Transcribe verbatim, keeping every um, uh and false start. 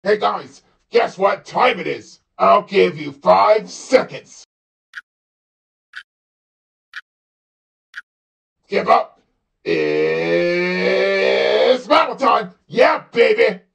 Hey guys, guess what time it is? I'll give you five seconds. Give up. It's battle time. Yeah, baby.